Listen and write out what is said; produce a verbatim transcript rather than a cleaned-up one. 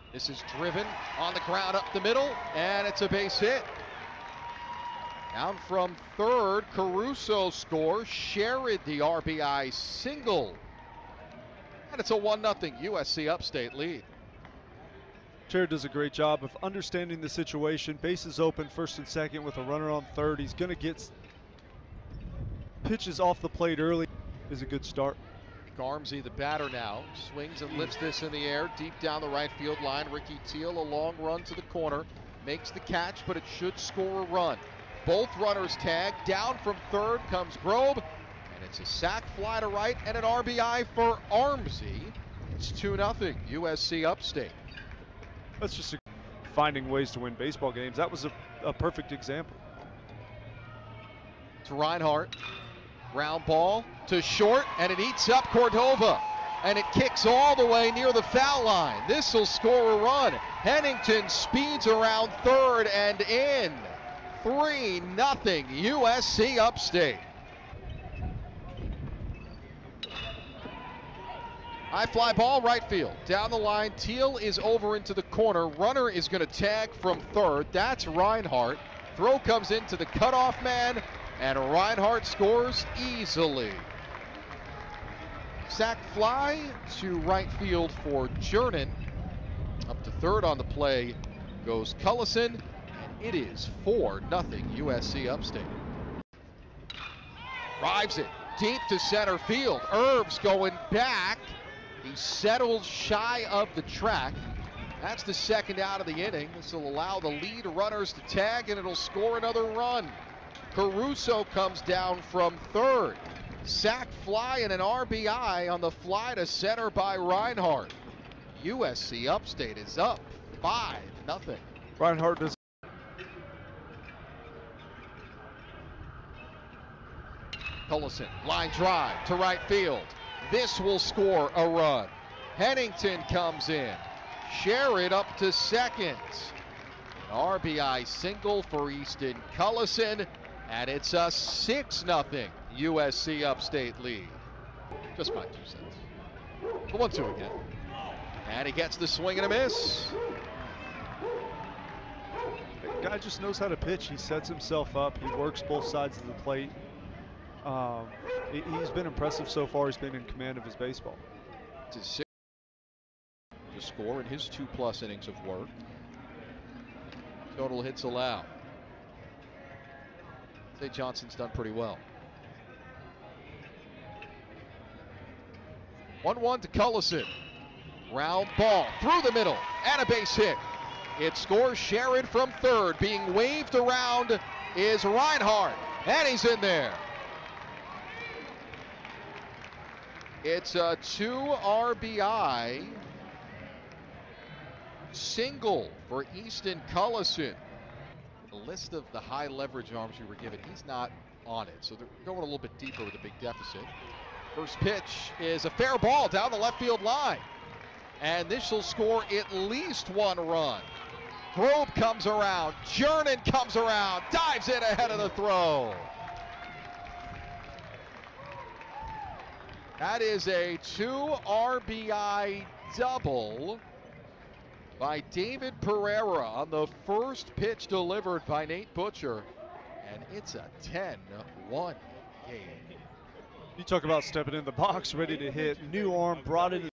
This is driven on the ground up the middle, and it's a base hit. Down from third, Caruso scores. Sherrod the R B I single. And it's a one nothing U S C Upstate lead. Sherrod does a great job of understanding the situation. Bases open, first and second with a runner on third. He's going to get pitches off the plate early. Is a good start. Garmsey, the batter now, swings and lifts this in the air deep down the right field line. Ricky Teal, a long run to the corner, makes the catch, but it should score a run. Both runners tag. Down from third comes Grobe, and it's a sac fly to right and an R B I for Armsey. It's two nothing U S C Upstate. That's just a, finding ways to win baseball games. That was a, a perfect example. To Reinhardt. Ground ball to short, and it eats up Cordova, and it kicks all the way near the foul line. This will score a run. Hennington speeds around third and in. three nothing U S C Upstate. High fly ball, right field. Down the line, Teal is over into the corner. Runner is going to tag from third. That's Reinhardt. Throw comes into the cutoff man, and Reinhardt scores easily. Sac fly to right field for Jernin. Up to third on the play goes Cullison, and it is four nothing U S C Upstate. Drives it deep to center field. Irv's going back. He settles shy of the track. That's the second out of the inning. This will allow the lead runners to tag, and it'll score another run. Caruso comes down from third. Sac fly and an R B I on the fly to center by Reinhardt. U S C Upstate is up five nothing. Reinhardt does. Cullison, line drive to right field. This will score a run. Hennington comes in. Sherrod up to second. An R B I single for Easton Cullison, and it's a six nothing U S C Upstate lead. Just my two cents. The one two again. And he gets the swing and a miss. The guy just knows how to pitch. He sets himself up. He works both sides of the plate. Um, he, he's been impressive so far. He's been in command of his baseball. It's his sixth to score in his two plus innings of work. Total hits allowed. Say Johnson's done pretty well. one one to Cullison. Round ball through the middle and a base hit. It scores. Sherrod from third. Being waved around is Reinhardt, and he's in there. It's a two R B I single for Easton Cullison. The list of the high leverage arms we were given, he's not on it. So they're going a little bit deeper with a big deficit. First pitch is a fair ball down the left field line. And this will score at least one run. Grobe comes around. Jernin comes around. Dives in ahead of the throw. That is a two R B I double by David Pereira on the first pitch delivered by Nate Butcher. And it's a ten one game. You talk about stepping in the box, ready to hit. New arm brought into